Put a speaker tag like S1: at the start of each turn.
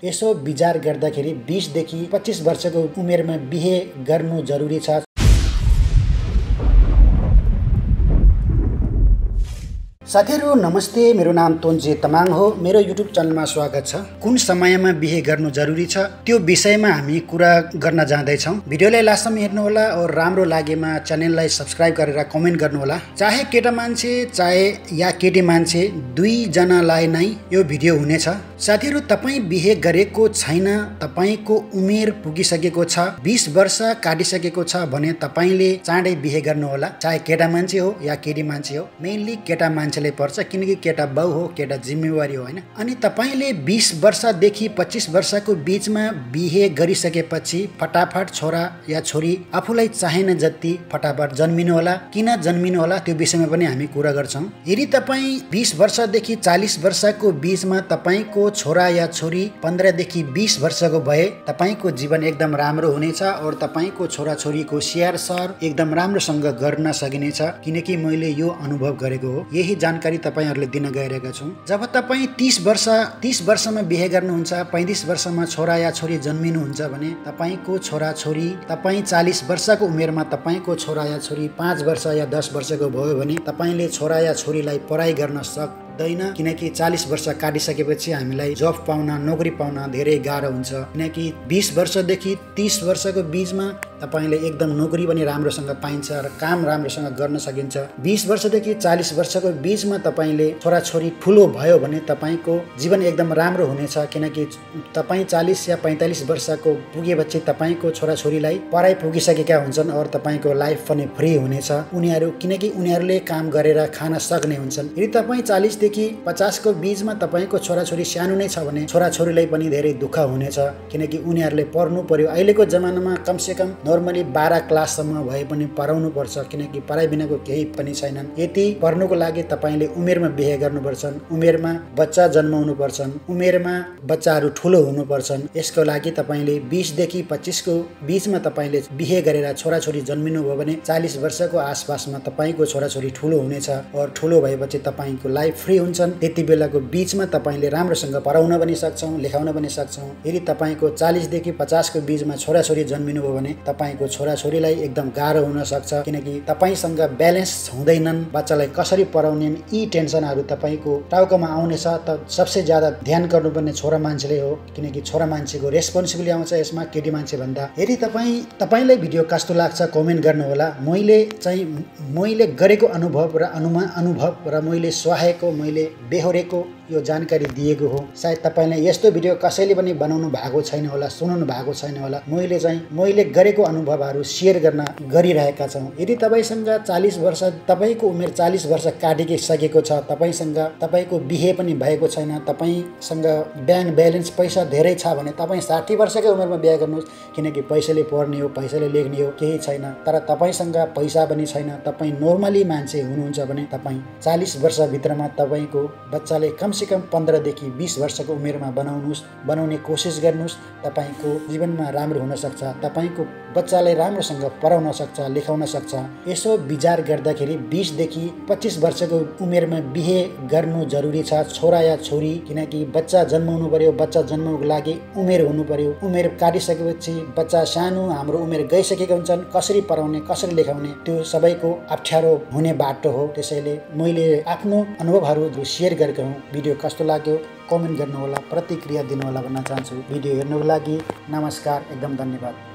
S1: यसो विचार गर्दाखेरि 20 देखि 25 वर्षको उमेरमा बिहे गर्नु जरुरी छ। साथीहरु नमस्ते, मेरो नाम तोन्जे तमाङ हो। मेरो युट्युब च्यानलमा स्वागत छ। कुन समयमा बिहे गर्नु जरुरी छ त्यो विषयमा हामी कुरा गर्न जाँदैछौँ। भिडियोलाई लास्टसम्म हेर्नु होला और राम्रो लागेमा च्यानललाई सब्स्क्राइब गरेर कमेन्ट गर्नु होला। चाहे केटा मान्छे चाहे या केटी मान्छे दुई जनालाई नै यो भिडियो हुनेछ। साथीहरु तपाई बिहे गरेको छैन, तपाईको उमेर पुगिसकेको छ, 20 वर्ष काटिसकेको छ भने तपाईले चाँडै बिहे गर्नु होला। चाहे केटा मान्छे हो या केटी मान्छे हो, मेनली केटा मान्छेले पर्छ किनकि केटा बाउ हो, केटा जिम्मेवारी हो हैन। अनि तपाईले 20 वर्षदेखि 25 वर्षको बीचमा बिहे गरिसकेपछि फटाफट छोरा या छोरी आफूलाई चाहेन जति फटाफट जन्मिनु होला। किन जन्मिनु होला त्यो विषयमा पनि हामी कुरा गर्छौं। यदि तपाई 20 वर्षदेखि 40 वर्षको बीचमा तपाईको छोरा या छोरी 15 देखि 20 वर्षको भए तपाईको जीवन एकदम राम्रो हुनेछ और तपाईको छोरा छोरीको स्याहार सर एकदम राम्रोसँग गर्न सकिनेछ। किनकि मैले यो अनुभव गरेको हो। यही जानकारी तपाईहरुले दिन गइरहेका छौं। जब तपाई 30 वर्षमा बिहे गर्नुहुन्छ, 35 वर्षमा छोरा या छोरी जन्मिनुहुन्छ भने तपाईको छोरा छोरी तपाई 40 वर्षको उमेरमा तपाईको छोरा या छोरी 5 वर्ष या 10 वर्षको भयो भने तपाईले छोरा या छोरीलाई पढाइ गर्न सक्दैन। किनकि 40 वर्ष काटिसकेपछि हामीलाई जब पाउन, नोकरी पाउन धेरै गाह्रो हुन्छ। किनकि 20 वर्षदेखि 30 वर्षको बीचमा तपाईले एकदम नोकरी पनि राम्रोसँग पाइन्छ र काम राम्रोसँग गर्न सकिन्छ। 20 वर्षदेखि 40 वर्षको बीचमा तपाईले छोराछोरी ठुलो भयो भने तपाईको जीवन एकदम राम्रो हुनेछ। किनकि तपाई 40 या 45 वर्षको पुगेपछि तपाईको छोराछोरीलाई पढाइ पुगिसकेका हुन्छन् और तपाईको लाइफ पनि फ्री हुनेछ। किनकि उनीहरूले काम गरेर खान सक्ने हुन्छन्। यदि तपाई 40 देखि 50 को बीचमा तपाईको छोराछोरी सानो नै छ भने छोराछोरीलाई पनि धेरै दुःख हुनेछ। किनकि उनीहरूले पढ्नु पर्यो। अहिलेको जमानामा कमसेकम नर्मली 12 क्लाससम्म भए पनि पढाउनु पर्छ। किनकि पढाइ बिनाको केही पनि छैनन्। यति पढ्नुको लागि तपाईले उमेरमा बिहे गर्नुपर्छन्, उमेरमा बच्चा जन्माउनु पर्छन्, उमेरमा बच्चाहरू ठुलो हुनुपर्छन्। यसको लागि तपाईले 20 देखि 25 को बीचमा तपाईले बिहे गरेर छोराछोरी जन्मिनु भयो भने 40 वर्षको आसपासमा तपाईको छोराछोरी ठुलो हुनेछ और ठुलो भएपछि तपाईको लाइफ फ्री हुन्छन्। त्यति बेलाको बीचमा तपाईले राम्रोसँग पढाउन पनि सक्छौं, लेखाउन पनि सक्छौं। यदि तपाईको 40 देखि 50 को बीचमा छोराछोरी जन्मिनु भयो भने तपाईको छोराछोरीलाई एकदम गाह्रो हुन सक्छ। किनकि तपाईसँग ब्यालेन्स हुँदैनन्, बच्चालाई कसरी पढाउने यी टेन्सनहरू तपाईको टाउकोमा आउनेछ। त सबसे ज्यादा ध्यान गर्नुपर्ने छोरा मान्छेले हो। किनकि छोरा मान्छेको रेस्पोन्सिबिलिटी आउँछ यसमा केटी मान्छे भन्दा। यदि तपाईलाई भिडियो कस्तो लाग्छ कमेन्ट गर्नु होला। मैले गरेको अनुभव र मैले सहायको, मैले बेहोरेको यो जानकारी दिएको हो। सायद तपाईले यस्तो भिडियो कसैले पनि बनाउनु भएको छैन होला, सुनाउनु भएको छैन होला। मैले गरेको अनुभवहरू शेयर गरिरहेका छौं। यदि तपाईसँग 40 वर्ष, तपाईको उमेर 40 वर्ष काटिसकेको छ, तपाईको बिहे पनि भएको छैन, तपाईसँग ब्याङ्क ब्यालेन्स पैसा धेरै छ भने तपाई 60 वर्षकै उमेरमा बिहे गर्नुहोस्। किनकि पैसाले पढ्ने हो, पैसाले लेख्ने हो, केही छैन। तर तपाईसँग पैसा पनि छैन, तपाई नर्मली मान्छे हुनुहुन्छ भने तपाई 40 वर्ष भित्रमा तपाईको बच्चाले कमसेकम 15 देखि 20 वर्षको उमेरमा बनाउने कोसिस गर्नुहोस्। तपाईको जीवनमा राम्रो हुन सक्छ। तपाईको बच्चालाई राम्रोसँग पढाउन सक्छ, लेखाउन सक्छ। यसो विचार गर्दाखेरि 20 देखि 25 वर्षको उमेरमा बिहे गर्नु जरुरी छ, छोरा या छोरी। किनकि बच्चा जन्माउनु पर्यो, बच्चा जन्माउनुको लागि उमेर हुनु पर्यो। उमेर काटिसकेपछि बच्चा सानो, हाम्रो उमेर गइसकेका हुन्छन्, कसरी पढाउने, कसरी लेखाउने त्यो सबैको अप्ठ्यारो हुने बाटो हो। त्यसैले मैले आफ्नो अनुभवहरू शेयर गरेको हुँ। भिडियो कस्तो लाग्यो कमेन्ट गर्नु होला, प्रतिक्रिया दिनु होला भन्न चाहन्छु। भिडियो हेर्नुको लागि नमस्कार, एकदम धन्यवाद।